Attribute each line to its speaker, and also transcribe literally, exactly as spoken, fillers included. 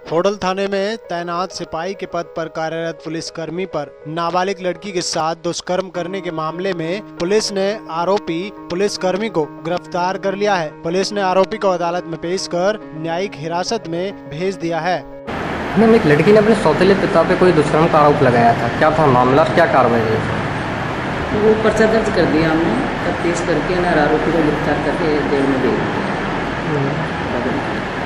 Speaker 1: होडल थाने में तैनात सिपाही के पद पर कार्यरत पुलिसकर्मी पर नाबालिग लड़की के साथ दुष्कर्म करने के मामले में पुलिस ने आरोपी पुलिसकर्मी को गिरफ्तार कर लिया है। पुलिस ने आरोपी को अदालत में पेश कर न्यायिक हिरासत में भेज दिया है।
Speaker 2: मैम, एक लड़की ने अपने सौतेले पिता पे कोई दुष्कर्म का आरोप लगाया था, क्या था मामला, क्या कार्रवाई हुई?
Speaker 3: वो पर्चा दर्ज कर दिया हमने, तफ्तीश करके ना आरोपी को गिरफ्तार करके जेल में भेज दिया।